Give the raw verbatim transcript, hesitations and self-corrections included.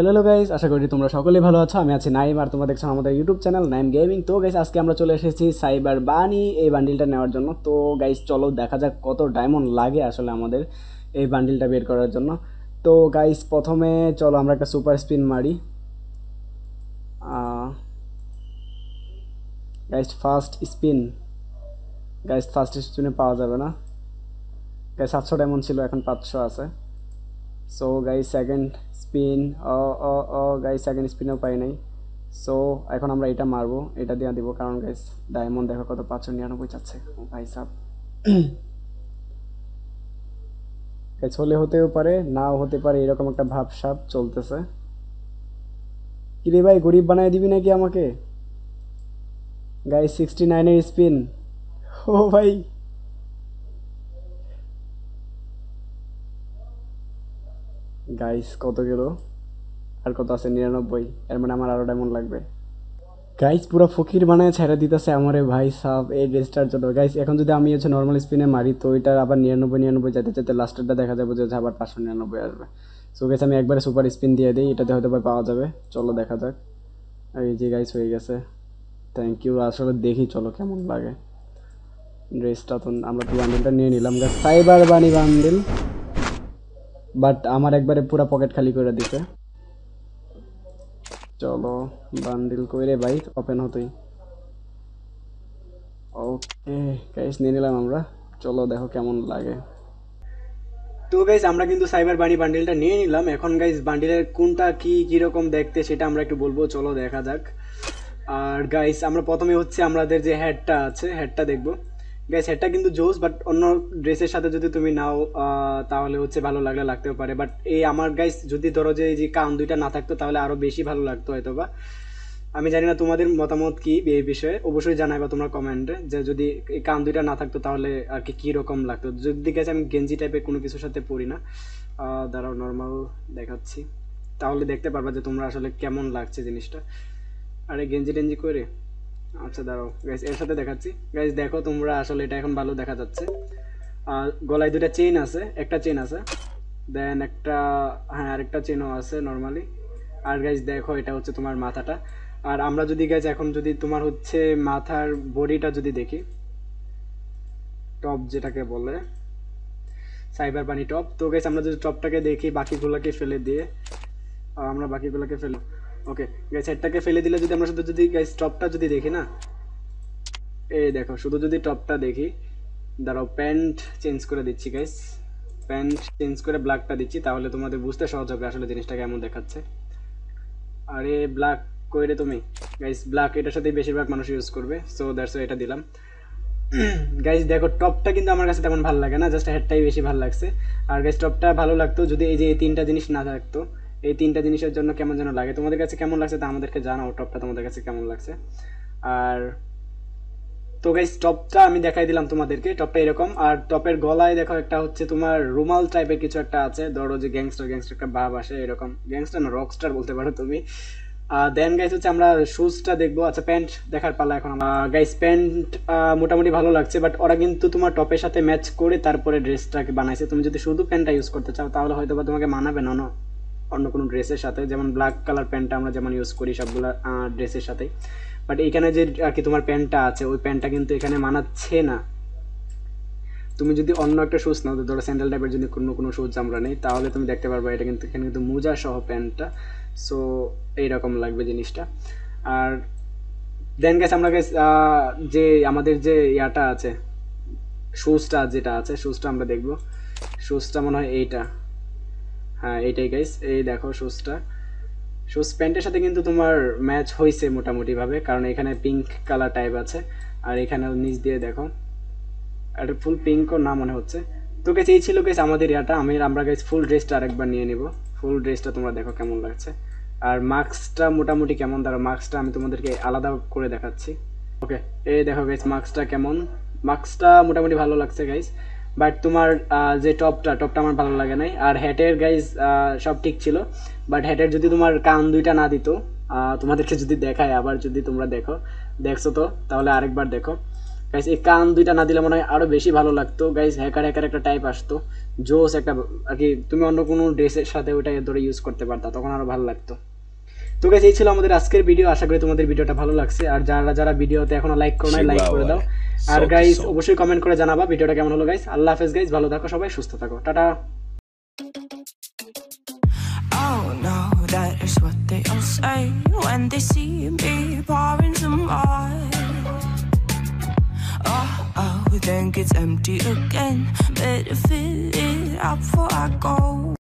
Hello guys, আশা করি তোমরা সকলেই ভালো আছো। আমি আছি নাইম আর তোমরা দেখছো আমাদের ইউটিউব চ্যানেল নাইম গেমিং। তো গাইস, আজকে আমরা চলে এসেছি সাইবার বানি এই বান্ডিলটা নেওয়ার জন্য। তো গাইস, চলো দেখা যাক কত ডায়মন্ড লাগে আসলে আমাদের এই বান্ডিলটা বের করার জন্য। তো গাইস, প্রথমে চলো আমরা একটা সুপার স্পিন মারি। Guys first spin, guys first স্পিনে পাওয়া যাবে না। গাইস সাতশো ডায়মন্ড ছিল, এখন পাঁচশো আছে। সো গাইস সেকেন্ড স্পিন, ও ও ও গাইস সেকেন্ড স্পিনেও পাই নাই। সো এখন আমরা এটা মারবো, এটা দিয়ে দিব, কারণ গাইস ডায়মন্ড দেখো কত, পাঁচশো নিরানব্বই চাচ্ছে। ও ভাই সাব, গাইস হলে হতেও পারে, নাও হতে পারে, এরকম একটা ভাবসাব চলতেছে। কিরে ভাই, গরিব বানায় দিবি নাকি আমাকে? গাইস সিক্সটি নাইনের স্পিন। ও ভাই, গাইস কত গেল? আর কত আছে? নিরানব্বই। এর মানে আমার আরো ডায়মন্ড লাগবে। গাইস পুরো ফকির বানায় ছেড়ে দিতেছে আমারে ভাই সাব এই ড্রেসটার জন্য। গাইস এখন যদি আমি হচ্ছে নর্মাল স্পিনে মারি, তো এটার আবার নিরানব্বই নিরানব্বই যেতে যেতে লাস্টেরটা দেখা যাবে যে আবার পাঁচশো নিরানব্বই আসবে। সো গাইস আমি একবারে সুপার স্পিন দিয়ে দিই, এটাতে হয়তো বা পাওয়া যাবে। চলো দেখা যাক। এই যে গাইস হয়ে গেছে, থ্যাংক ইউ। আসলে দেখি চলো কেমন লাগে ড্রেসটা। তো আমরা তো বান্ডিলটা নিয়ে নিলাম guys, cyber bunny bundle, but আমার একবারে পুরো পকেট খালি করে দিছে। চলো বান্ডিল কইরে ভাই ওপেন হতোই। ওকে গাইস, নিয়ে নিলাম আমরা। চলো দেখো কেমন লাগে। তো গাইস আমরা কিন্তু সাইবার বানি বান্ডিলটা নিয়ে নিলাম। এখন গাইস বান্ডিলের কোনটা কি কিরকম দেখতে সেটা আমরা একটু বলবো, চলো দেখা যাক। আর গাইস আমরা প্রথমে হচ্ছে আমাদের যে হেডটা আছে হেডটা দেখবো। গাইস হেডটা কিন্তু জোস, বাট অন্য ড্রেসের সাথে যদি তুমি নাও আহ, তাহলে হচ্ছে ভালো লাগলে লাগতেও পারে। বাট এই আমার গাইস যদি ধরো যে এই যে কান দুইটা না থাকতো তাহলে আরো বেশি ভালো লাগতো হয়তো বা। আমি জানি না তোমাদের মতামত কি এই বিষয়ে, অবশ্যই জানাইবা তোমরা কমেন্টে, যে যদি এই কান দুইটা না থাকতো তাহলে আর কি কীরকম লাগতো। যদি গেছে আমি গেঞ্জি টাইপের কোনো কিছুর সাথে পরি না, আহ, দাঁড়াও নর্মাল দেখাচ্ছি, তাহলে দেখতে পারবা যে তোমরা আসলে কেমন লাগছে জিনিসটা। আরে গেঞ্জি টেঞ্জি করে, আচ্ছা দাঁড়াও গাইস এর সাথে দেখাচ্ছি। গাইস দেখো তোমরা আসলে এটা এখন ভালো দেখা যাচ্ছে। আর গলায় দুটা চেইন আছে, একটা চেইন আছে, দেন একটা, হ্যাঁ আরেকটা চেনও আছে নর্মালি। আর গাইজ দেখো এটা হচ্ছে তোমার মাথাটা। আর আমরা যদি গাইজ এখন যদি তোমার হচ্ছে মাথার বডিটা যদি দেখি, টপ যেটাকে বলে সাইবার পানি টপ, তো গাইজ আমরা যদি টপটাকে দেখি বাকিগুলোকে ফেলে দিয়ে, আর আমরা বাকিগুলোকে ফেলে, ওকে গাইজ হেডটাকে ফেলে দিলে যদি আমরা শুধু যদি গাইজ টপটা যদি দেখি না, এই দেখো শুধু যদি টপটা দেখি, দাঁড়াও প্যান্ট চেঞ্জ করে দিচ্ছি গাইজ, প্যান্ট চেঞ্জ করে ব্ল্যাকটা দিচ্ছি, তাহলে তোমাদের বুঝতে সহজ হবে আসলে জিনিসটা কেমন দেখাচ্ছে। আরে ব্ল্যাক কইরে তুমি, গাইস ব্ল্যাক এটার সাথে বেশিরভাগ মানুষ ইউজ করবে, সো দ্যাটস এটা দিলাম। গাইস দেখো টপটা কিন্তু আমার কাছে তেমন ভালো লাগে না, জাস্ট হেডটাই বেশি ভালো লাগছে। আর গাইস টপটা ভালো লাগতো যদি এই যে এই তিনটা জিনিস না থাকতো। এই তিনটা জিনিসের জন্য কেমন যেন লাগে। তোমাদের কাছে কেমন লাগছে তা আমাদেরকে জানাও, টপটা তোমাদের কাছে কেমন লাগছে। আর তো গাইস টপটা আমি দেখাই দিলাম তোমাদেরকে, টপটা এরকম। আর টপের গলায় দেখো একটা হচ্ছে তোমার রুমাল টাইপের কিছু একটা আছে, ধরো যে গ্যাংস্টার গ্যাংস্টার একটা ভাব আসে এরকম, গ্যাংস্টার না রকস্টার বলতে পারো তুমি। দেন গাইস হচ্ছে আমরা শুজটা দেখবো। আচ্ছা প্যান্ট দেখার পালা এখন। গাইস প্যান্ট মোটামুটি ভালো লাগছে, বাট ওরা কিন্তু তোমার টপের সাথে ম্যাচ করে তারপরে ড্রেসটাকে বানাইছে। তুমি যদি শুধু প্যান্টটা ইউজ করতে চাও তাহলে হয়তো বা তোমাকে মানাবে না অন্য অন্য কোনো ড্রেসের সাথে, যেমন ব্ল্যাক কালার প্যান্টটা আমরা যেমন ইউজ করি সবগুলো ড্রেসের সাথে। বাট এখানে যে আর কি তোমার প্যান্টটা আছে ওই প্যান্টটা কিন্তু এখানে মানাচ্ছে না। তুমি যদি অন্য একটা শুজ নাও, ধরো স্যান্ডেল টাইপের যদি কোনো কোনো শুজ আমরা নেই, তাহলে তুমি দেখতে পারবে এটা কিন্তু এখানে কিন্তু মোজা সহ প্যান্টটা, সো এইরকম লাগবে জিনিসটা। আর দেন গেছে আমরা গেছ যে আমাদের যে ইয়াটা আছে, শুজটা যেটা আছে শুজটা আমরা দেখবো। শুজটা মনে হয় এইটা, হ্যাঁ এইটাই গাইস, এই দেখো শুজটা। শুজ প্যান্টের সাথে কিন্তু তোমার ম্যাচ হয়েছে মোটামুটি ভাবে, কারণ এখানে পিঙ্ক কালার টাইপ আছে, আর এখানে নিচ দিয়ে দেখো এটা ফুল পিঙ্কও না মনে হচ্ছে। তো গেছে এই ছিল গেছে আমাদের ইয়াটা। আমি আমরা গেছি ফুল ড্রেসটা আরেকবার নিয়ে নিব। ফুল ড্রেসটা তোমরা দেখো কেমন লাগছে। আর মাস্কটা মোটামুটি কেমন, দাঁড়ো মাস্কটা আমি তোমাদেরকে আলাদা করে দেখাচ্ছি। ওকে এই দেখো গাইস মাস্কটা কেমন, মাস্কটা মোটামুটি ভালো লাগছে গাইস। বাট তোমার যে টপটা টপটা আমার ভালো লাগে নাই। আর হ্যাটের গাইস সব ঠিক ছিল, বাট হ্যাটের যদি তোমার কান দুইটা না দিত, তোমাদেরকে যদি দেখায় আবার, যদি তোমরা দেখো, দেখছো তো তাহলে আরেকবার দেখো। গাইস এই কান দুইটা না দিলে মনে হয় আরো বেশি ভালো লাগতো গাইস, হ্যাকার হ্যাকার একটা টাইপ আসতো, জোস একটা আর কি, তুমি অন্য কোনো ড্রেসের সাথে ওটা ধরে ইউজ করতে পারতা, তখন আরো ভালো লাগতো। তো গাইস এই ছিল আমাদের আজকের ভিডিও, আশা করি তোমাদের ভিডিওটা ভালো লাগছে, আর যারা যারা ভিডিওতে এখনো লাইক করো নাই লাইক করে দাও, আর গাইস অবশ্যই কমেন্ট করে জানাবা ভিডিওটা কেমন হলো গাইস। আল্লাহ হাফেজ গাইস, ভালো থাকো সবাই, সুস্থ থাকো, tata. Oh no, that is what they all say when they see me pouring some wine. Oh, oh, then gets empty again. Better fill it up before I go.